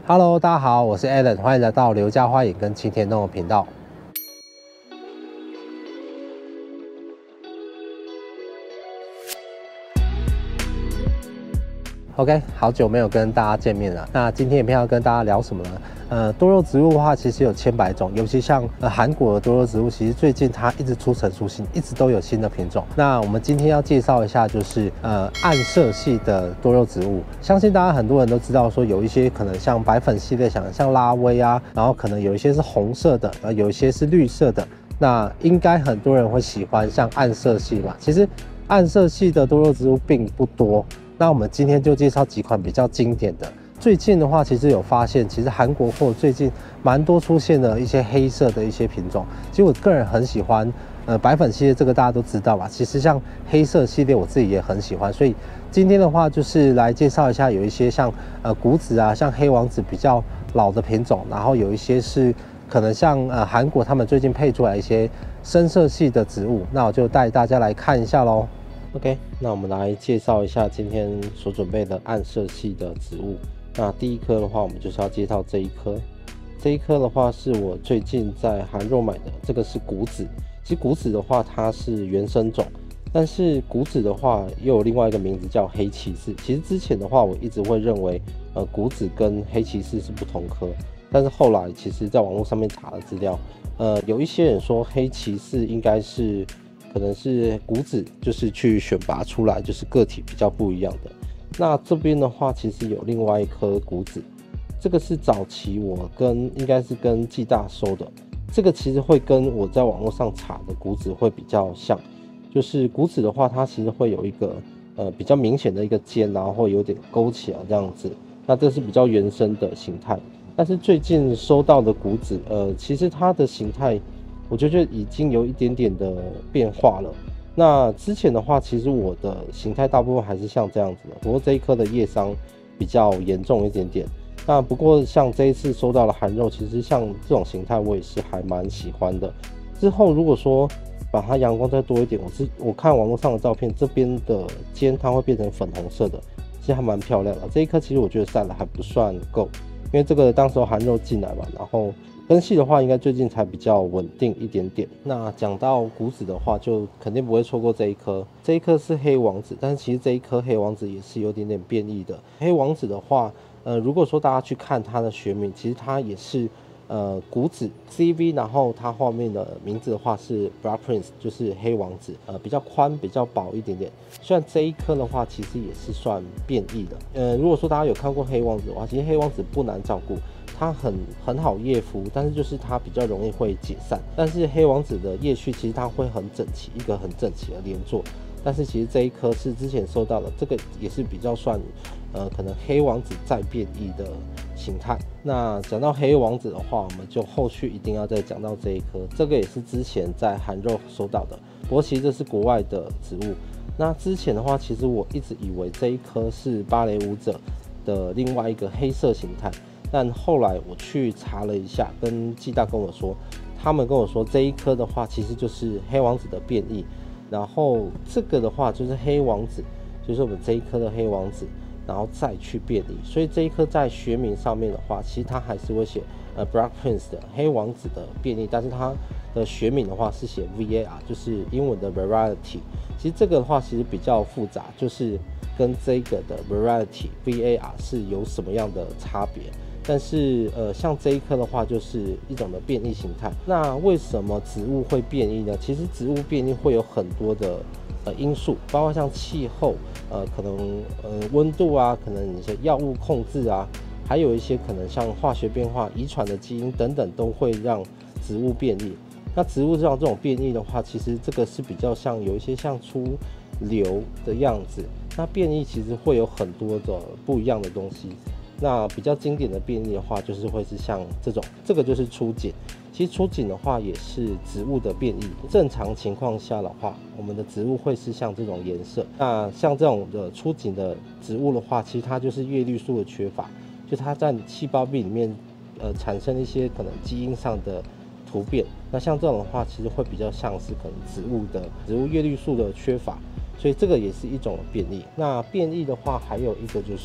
Hello， 大家好，我是 Alan， 欢迎来到刘家花影跟青田弄的频道。OK， 好久没有跟大家见面了。那今天影片要跟大家聊什么呢？多肉植物的话，其实有千百种，尤其像韩国的多肉植物，其实最近它一直出成熟新，一直都有新的品种。那我们今天要介绍一下，就是暗色系的多肉植物。相信大家很多人都知道，说有一些可能像白粉系列，像拉威啊，然后可能有一些是红色的，有一些是绿色的。那应该很多人会喜欢像暗色系嘛。其实暗色系的多肉植物并不多。那我们今天就介绍几款比较经典的。最近的话，其实有发现，其实韩国货最近蛮多出现了一些黑色的一些品种。其实我个人很喜欢，白粉系列这个大家都知道吧。其实像黑色系列，我自己也很喜欢。所以今天的话，就是来介绍一下有一些像古紫啊，像黑王子比较老的品种，然后有一些是可能像韩国他们最近配出来一些深色系的植物。那我就带大家来看一下咯。OK， 那我们来介绍一下今天所准备的暗色系的植物。那第一颗的话，我们就是要介绍这一颗。这一颗的话是我最近在韩肉买的，这个是古紫。其实古紫的话，它是原生种，但是古紫的话又有另外一个名字叫黑骑士。其实之前的话，我一直会认为，古紫跟黑骑士是不同科，但是后来其实在网络上面查了资料，有一些人说黑骑士应该是。可能是古紫，就是去选拔出来，就是个体比较不一样的。那这边的话，其实有另外一颗古紫，这个是早期我应该是跟暨大收的。这个其实会跟我在网络上查的古紫会比较像，就是古紫的话，它其实会有一个比较明显的一个尖，然后会有点勾起来这样子。那这是比较原生的形态。但是最近收到的古紫，其实它的形态。我觉得已经有一点点的变化了。那之前的话，其实我的形态大部分还是像这样子的，不过这一颗的叶伤比较严重一点点。那不过像这一次收到了韩肉，其实像这种形态我也是还蛮喜欢的。之后如果说把它阳光再多一点，我看网络上的照片，这边的尖它会变成粉红色的，其实还蛮漂亮的。这一颗其实我觉得晒的还不算够，因为这个当时候韩肉进来嘛，然后。根系的话，应该最近才比较稳定一点点。那讲到古紫的话，就肯定不会错过这一颗。这一颗是黑王子，但是其实这一颗黑王子也是有点点变异的。黑王子的话，如果说大家去看它的学名，其实它也是古紫 CV， 然后它后面的名字的话是 Black Prince， 就是黑王子，比较宽、比较薄一点点。虽然这一颗的话，其实也是算变异的。如果说大家有看过黑王子的话，其实黑王子不难照顾。它很好叶敷，但是就是它比较容易会解散。但是黑王子的叶序其实它会很整齐，一个很整齐的连座。但是其实这一颗是之前收到的，这个也是比较算可能黑王子再变异的形态。那讲到黑王子的话，我们就后续一定要再讲到这一颗，这个也是之前在韩肉收到的。不过其实这是国外的植物。那之前的话，其实我一直以为这一颗是芭蕾舞者的另外一个黑色形态。但后来我去查了一下，跟暨大跟我说，他们跟我说这一颗的话，其实就是黑王子的变异，然后这个的话就是黑王子，就是我们这一颗的黑王子，然后再去变异。所以这一颗在学名上面的话，其实它还是会写Black Prince 的黑王子的变异，但是它的学名的话是写 VAR， 就是英文的 Variety。其实这个的话其实比较复杂，就是跟这个的 Variety VAR 是有什么样的差别？但是像这一颗的话，就是一种的变异形态。那为什么植物会变异呢？其实植物变异会有很多的因素，包括像气候，可能温度啊，可能一些药物控制啊，还有一些可能像化学变化、遗传的基因等等，都会让植物变异。那植物这种变异的话，其实这个是比较像有一些像出瘤的样子。那变异其实会有很多的不一样的东西。那比较经典的变异的话，就是会是像这个就是出锦。其实出锦的话也是植物的变异。正常情况下的话，我们的植物会是像这种颜色。那像这种的出锦的植物的话，其实它就是叶绿素的缺乏，就它在细胞壁里面产生一些可能基因上的突变。那像这种的话，其实会比较像是可能植物叶绿素的缺乏。所以这个也是一种变异。那变异的话，还有一个就是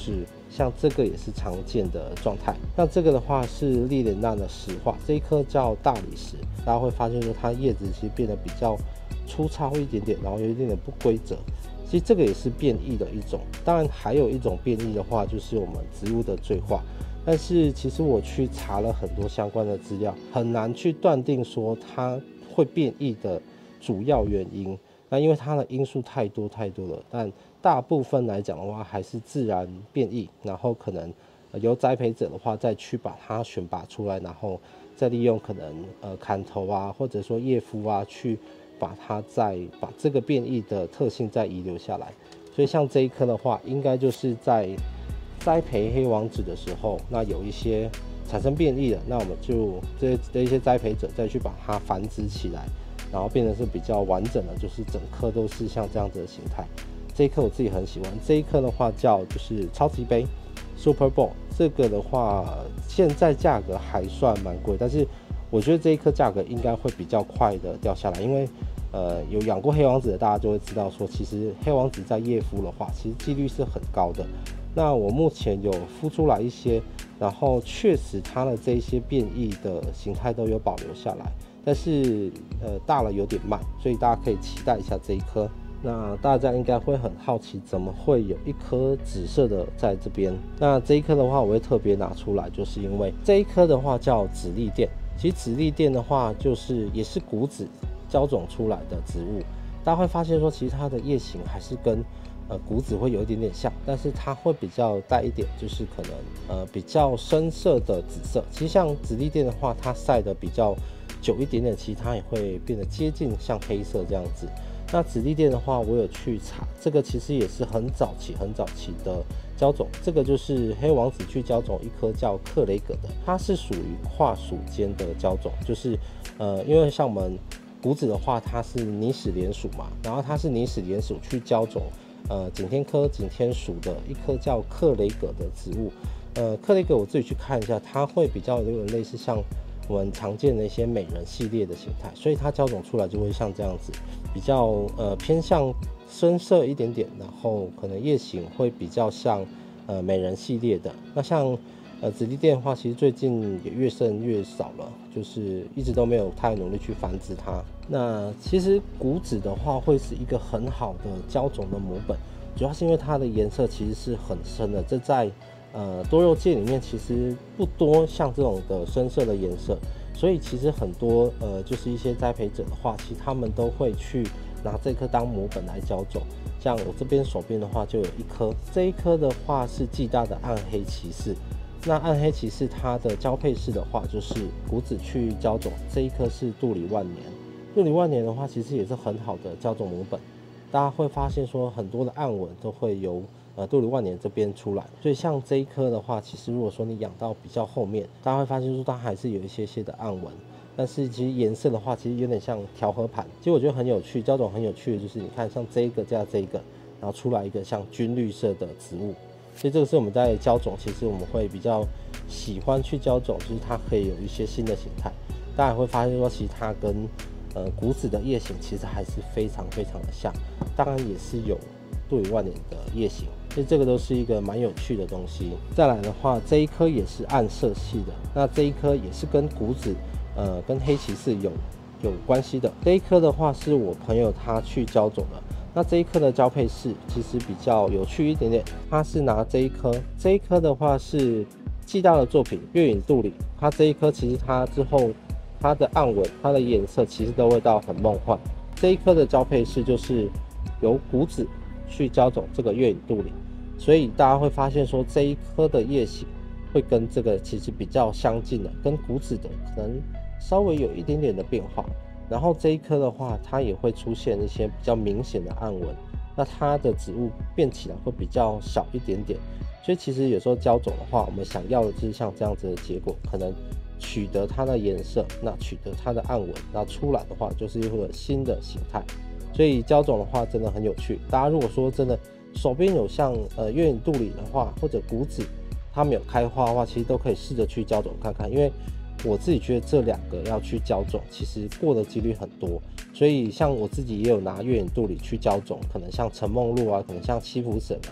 像这个也是常见的状态。那这个的话是历莲娜的石化，这一颗叫大理石，大家会发现说它叶子其实变得比较粗糙一点点，然后有一点点不规则。其实这个也是变异的一种。当然还有一种变异的话，就是我们植物的醉化。但是其实我去查了很多相关的资料，很难去断定说它会变异的主要原因。那因为它的因素太多了，但大部分来讲的话还是自然变异，然后可能由栽培者的话再去把它选拔出来，然后再利用可能砍头啊，或者说叶夫啊，去把这个变异的特性再遗留下来。所以像这一颗的话，应该就是在栽培黑王子的时候，那有一些产生变异了，那我们就这一些栽培者再去把它繁殖起来，然后变成是比较完整的，就是整颗都是像这样子的形态。这一颗我自己很喜欢，这一颗的话就是超级杯 Super Bowl， 这个的话现在价格还算蛮贵，但是我觉得这一颗价格应该会比较快的掉下来，因为有养过黑王子的大家就会知道说，其实黑王子在叶孵的话，其实几率是很高的。那我目前有孵出来一些，然后确实它的这一些变异的形态都有保留下来，但是大了有点慢，所以大家可以期待一下这一颗。那大家应该会很好奇，怎么会有一颗紫色的在这边？那这一颗的话，我会特别拿出来，就是因为这一颗的话叫紫丽殿。其实紫丽殿的话，也是谷子浇种出来的植物。大家会发现说，其实它的叶形还是跟谷子会有一点点像，但是它会比较带一点，就是可能比较深色的紫色。其实像紫丽殿的话，它晒得比较久一点点，其实它也会变得接近像黑色这样子。那紫丽殿的话，我有去查，这个其实也是很早期的浇种，这个就是黑王子去浇种一颗叫克雷格的，它是属于跨属间的浇种，就是因为像我们谷子的话，它是拟史莲属嘛，然后它是拟史莲属去浇种景天科景天属的一颗叫克雷格的植物。克雷格我自己去看一下，它会比较有点类似像我们常见的一些美人系列的形态，所以它浇种出来就会像这样子，比较偏向深色一点点，然后可能叶形会比较像美人系列的。那像紫丽殿的话，其实最近也越剩越少了，就是一直都没有太努力去繁殖它。那其实谷子的话会是一个很好的浇种的母本，主要是因为它的颜色其实是很深的，这在多肉界里面其实不多像这种的深色的颜色，所以其实很多就是一些栽培者的话，其实他们都会去拿这颗当母本来浇种。像我这边手边的话就有一颗，这一颗的话是暨大的暗黑骑士。那暗黑骑士它的交配式的话，就是谷子去浇种，这一颗是杜里万年。杜里万年的话，其实也是很好的浇种母本。大家会发现说，很多的暗纹都会由杜里万年这边出来，所以像这一颗的话，其实如果说你养到比较后面，大家会发现说它还是有一些的暗纹，但是其实颜色的话，其实有点像调和盘。其实我觉得很有趣，浇种很有趣的就是你看像这一个加这一个，然后出来一个像军绿色的植物。所以这个是我们在浇种，其实我们会比较喜欢去浇种，就是它可以有一些新的形态。大家会发现说，其实它跟谷子的叶形其实还是非常的像，当然也是有杜里万年的叶形，所以这个都是一个蛮有趣的东西。再来的话，这一颗也是暗色系的，那这一颗也是跟谷子跟黑骑士有关系的。这一颗的话是我朋友他去浇种的。那这一颗的交配式其实比较有趣一点点，他是拿这一颗的话是暨大的作品月影杜里，它这一颗其实它之后它的暗纹、它的颜色其实都会到很梦幻。这一颗的交配式就是由谷子去浇种这个月影杜里，所以大家会发现说这一颗的叶形会跟这个其实比较相近的，跟谷子的可能稍微有一点点的变化。然后这一颗的话，它也会出现一些比较明显的暗纹，那它的植物变起来会比较小一点点。所以其实有时候浇种的话，我们想要的就是像这样子的结果，可能取得它的颜色，那取得它的暗纹，那出来的话就是会有新的形态。所以浇种的话真的很有趣。大家如果说真的手边有像月影杜里的话，或者谷子它没有开花的话，其实都可以试着去浇种看看，因为我自己觉得这两个要去浇种，其实过的几率很多，所以像我自己也有拿月影杜里去浇种，可能像陈梦露啊，可能像七福神啊，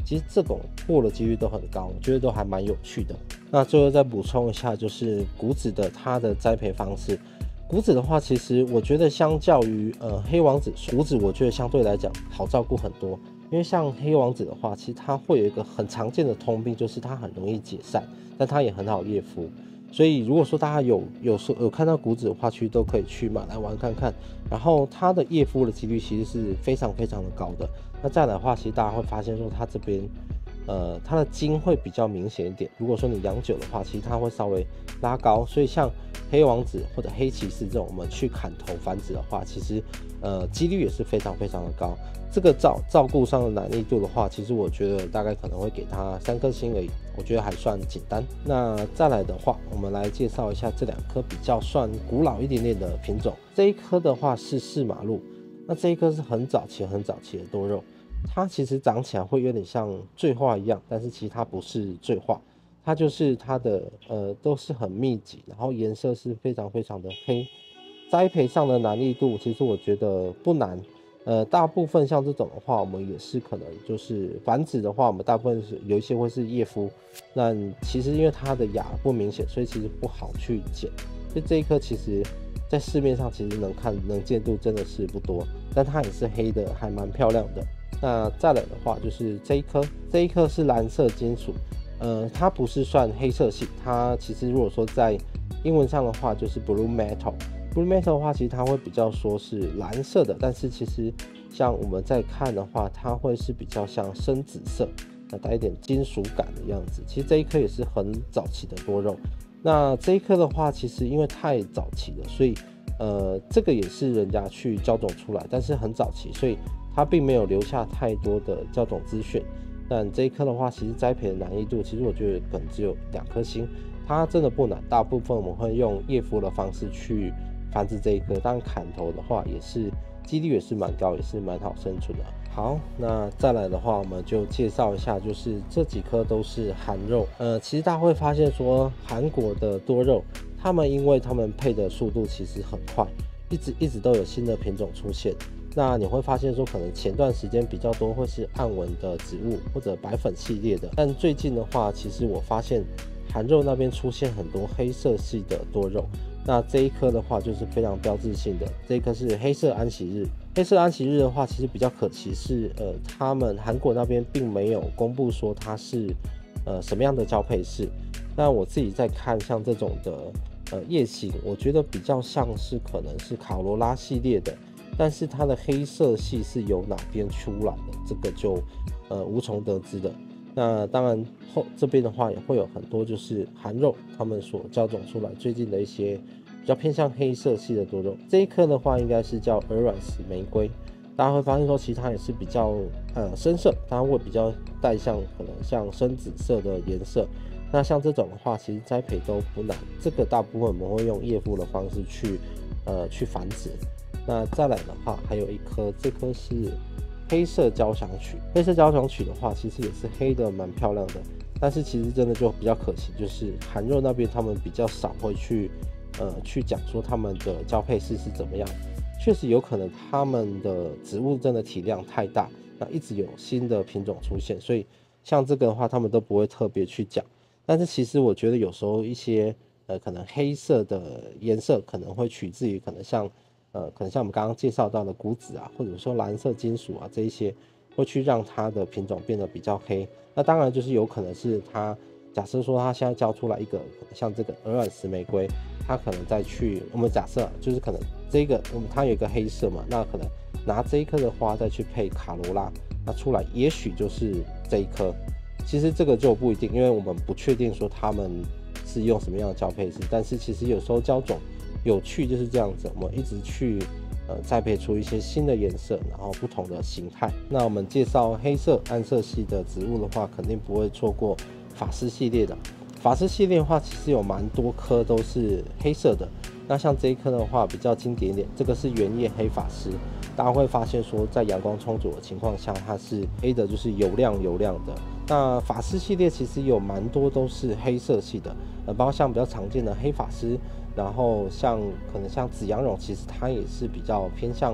其实这种过的几率都很高，我觉得都还蛮有趣的。那最后再补充一下，就是谷子的它的栽培方式。谷子的话，其实我觉得相较于黑王子，谷子我觉得相对来讲好照顾很多。因为像黑王子的话，其实它会有一个很常见的通病，就是它很容易解散，但它也很好叶孵。所以如果说大家有看到谷子的话，其实都可以去买来玩看看。然后它的叶孵的几率其实是非常非常的高的。那再来的话，其实大家会发现说它这边它的茎会比较明显一点。如果说你养久的话，其实它会稍微拉高。所以像黑王子或者黑骑士这种我们去砍头繁殖的话，其实几率也是非常非常的高。这个照顾上的难易度的话，其实我觉得大概可能会给它3颗星而已，我觉得还算简单。那再来的话，我们来介绍一下这2颗比较算古老一点点的品种。这一颗的话是4马路，那这一颗是很早期的多肉，它其实长起来会有点像醉化一样，但是其实它不是醉化，它就是它的都是很密集，然后颜色是非常非常的黑。栽培上的难易度，其实我觉得不难。大部分像这种的话，我们也是可能就是繁殖的话，我们大部分是有一些会是叶孵。那其实因为它的芽不明显，所以其实不好去剪。所以这一颗其实在市面上其实能见度真的是不多，但它也是黑的，还蛮漂亮的。那再来的话就是这一颗是蓝色金属，它不是算黑色系，它其实如果说在英文上的话就是 blue metal。Blue metal 的话，其实它会比较说是蓝色的，但是其实像我们在看的话，它会是比较像深紫色，那带一点金属感的样子。其实这一颗也是很早期的多肉。那这一颗的话，其实因为太早期了，所以这个也是人家去交种出来，但是很早期，所以它并没有留下太多的交种资讯。但这一颗的话，其实栽培的难易度，其实我觉得可能只有2颗星，它真的不难。大部分我们会用叶孵的方式去繁殖这一颗，当然砍头的话也是几率也是蛮高，也是蛮好生存的。好，那再来的话，我们就介绍一下，就是这几颗都是韩肉。其实大家会发现说，韩国的多肉，因为他们配的速度其实很快，一直都有新的品种出现。那你会发现说，可能前段时间比较多会是暗纹的植物或者白粉系列的，但最近的话，其实我发现韩肉那边出现很多黑色系的多肉。那这一颗的话就是非常标志性的，这一颗是黑色安息日。黑色安息日的话，其实比较可惜是，他们韩国那边并没有公布说它是什么样的交配式。那我自己在看像这种的夜行，我觉得比较像是可能是卡罗拉系列的，但是它的黑色系是由哪边出来的，这个就无从得知的。那当然这边的话也会有很多就是韩肉他们所交种出来最近的一些比较偏向黑色系的多肉。这一颗的话应该是叫鹅卵石玫瑰，大家会发现说其实它也是比较深色，它会比较带像可能像深紫色的颜色。那像这种的话其实栽培都不难，这个大部分我们会用叶孵的方式去繁殖。那再来的话还有一颗，这颗是黑色交响曲。黑色交响曲的话其实也是黑的蛮漂亮的，但是其实真的就比较可惜，就是韩肉那边他们比较少会去讲说他们的交配式是怎么样。确实有可能他们的植物真的体量太大，那一直有新的品种出现，所以像这个的话他们都不会特别去讲。但是其实我觉得有时候一些可能黑色的颜色可能会取自于可能像我们刚刚介绍到的谷子啊，或者说蓝色金属啊，这一些会去让它的品种变得比较黑。那当然就是有可能是它假设说它现在交出来一个像这个鹅卵石玫瑰，它可能再去我们假设就是可能这个它有一个黑色嘛，那可能拿这一颗的花再去配卡罗拉，那出来也许就是这一颗。其实这个就不一定，因为我们不确定说他们是用什么样的交配式，但是其实有时候交种有趣就是这样子，我们一直去栽培出一些新的颜色，然后不同的形态。那我们介绍黑色暗色系的植物的话，肯定不会错过法师系列的。法师系列的话，其实有蛮多颗都是黑色的。那像这一颗的话比较经典一点，这个是原叶黑法师。大家会发现说，在阳光充足的情况下，它是黑的，就是油亮的。那法师系列其实有蛮多都是黑色系的，包括像比较常见的黑法师，然后可能像紫阳绒，其实它也是比较偏向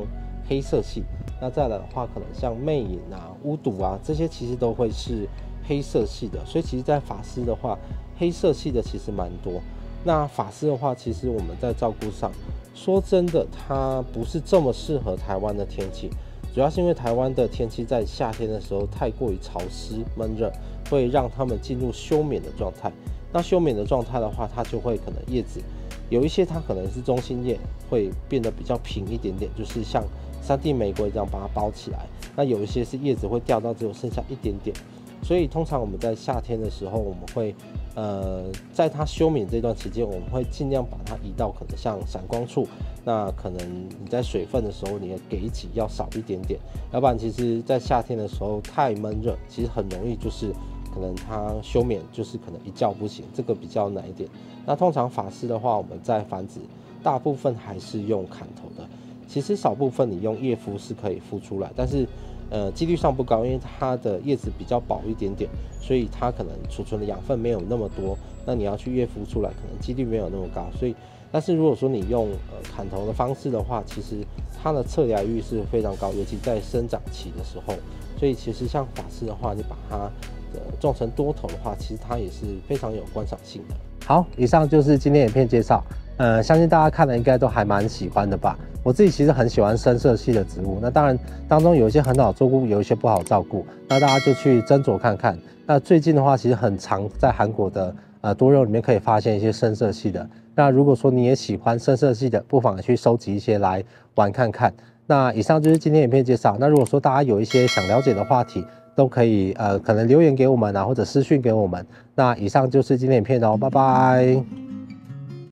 黑色系。那再来的话，可能像魅影啊、巫毒啊这些，其实都会是黑色系的。所以其实，在法师的话，黑色系的其实蛮多。那法师的话，其实我们在照顾上，说真的，它不是这么适合台湾的天气。主要是因为台湾的天气在夏天的时候太过于潮湿闷热，会让它们进入休眠的状态。那休眠的状态的话，它就会可能叶子有一些它可能是中心叶会变得比较平一点点，就是像3D 玫瑰这样把它包起来。那有一些是叶子会掉到只有剩下一点点。所以通常我们在夏天的时候，我们会在它休眠这段期间，我们会尽量把它移到可能像闪光处。那可能你在水分的时候，你的给给要少一点点，要不然其实在夏天的时候太闷热，其实很容易就是可能它休眠就是可能一觉不醒，这个比较难一点。那通常法师的话，我们在繁殖大部分还是用砍头的，其实少部分你用叶孵是可以孵出来，但是几率上不高，因为它的叶子比较薄一点点，所以它可能储存的养分没有那么多，那你要去叶孵出来，可能几率没有那么高。所以但是如果说你用砍头的方式的话，其实它的测疗率是非常高，尤其在生长期的时候。所以其实像法师的话，你把它种成多头的话，其实它也是非常有观赏性的。好，以上就是今天影片介绍。相信大家看了应该都还蛮喜欢的吧。我自己其实很喜欢深色系的植物，那当然当中有一些很好照顾，有一些不好照顾，那大家就去斟酌看看。那最近的话，其实很常在韩国的多肉里面可以发现一些深色系的。那如果说你也喜欢深色系的，不妨去收集一些来玩看看。那以上就是今天影片介绍。那如果说大家有一些想了解的话题，都可以可能留言给我们啊，或者私讯给我们。那以上就是今天影片哦，拜拜。